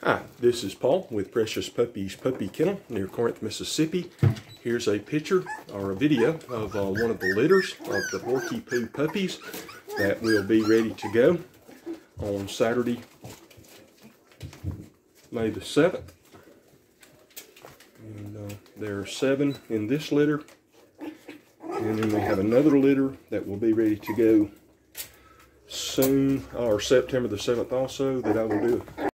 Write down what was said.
Hi, this is Paul with Precious Puppies Puppy Kennel near Corinth, Mississippi. Here's a picture or a video of one of the litters of the Borkie poo puppies that will be ready to go on Saturday, May the 7th. And there are 7 in this litter. And then we have another litter that will be ready to go soon, or September the 7th also, that I will do